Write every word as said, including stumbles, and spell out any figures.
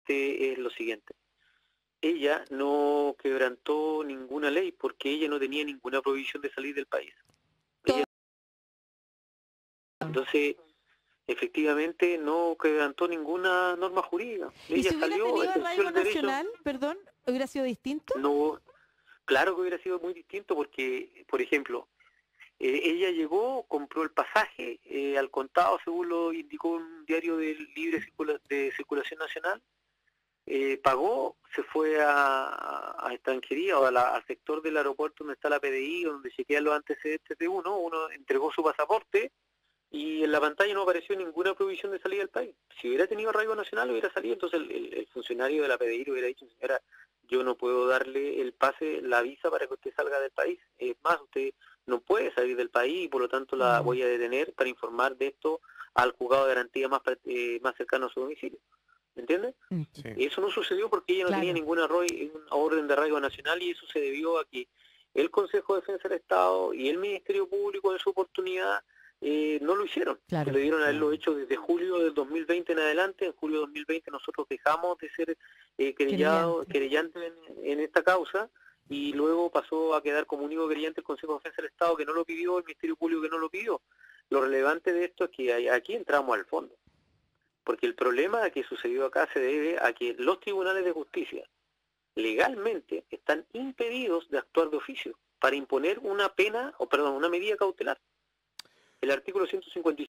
básicamente es lo siguiente. Ella no quebrantó ninguna ley porque ella no tenía ninguna prohibición de salir del país. Ella, entonces, efectivamente, no quebrantó ninguna norma jurídica. ¿Y Ella si hubiera salió, tenido ejerció arraigo el derecho. nacional, perdón, hubiera sido distinto? No, claro que hubiera sido muy distinto porque, por ejemplo, eh, ella llegó, compró el pasaje eh, al contado, según lo indicó un diario de libre circula de circulación nacional, eh, pagó, se fue a, a extranjería o a la, al sector del aeropuerto donde está la P D I, donde chequean los antecedentes de uno, uno entregó su pasaporte y en la pantalla no apareció ninguna prohibición de salir del país. Si hubiera tenido arraigo nacional hubiera salido, entonces el, el, el funcionario de la P D I le hubiera dicho, señora, yo no puedo darle el pase, la visa para que usted salga del país. Es más, usted no puede salir del país y por lo tanto la voy a detener para informar de esto al juzgado de garantía más, eh, más cercano a su domicilio. ¿Entiendes? Sí. Y eso no sucedió porque ella no Claro. tenía ninguna orden de arraigo nacional y eso se debió a que el Consejo de Defensa del Estado y el Ministerio Público en su oportunidad eh, no lo hicieron. Claro. Se debieron haberlo hecho desde julio del dos mil veinte en adelante. En julio de dos mil veinte nosotros dejamos de ser eh, querellados, querellantes en, en esta causa y luego pasó a quedar como único querellante el Consejo de Defensa del Estado que no lo pidió, el Ministerio Público que no lo pidió. Lo relevante de esto es que aquí entramos al fondo. Porque el problema que sucedió acá se debe a que los tribunales de justicia legalmente están impedidos de actuar de oficio para imponer una pena, o perdón, una medida cautelar. El artículo ciento cincuenta y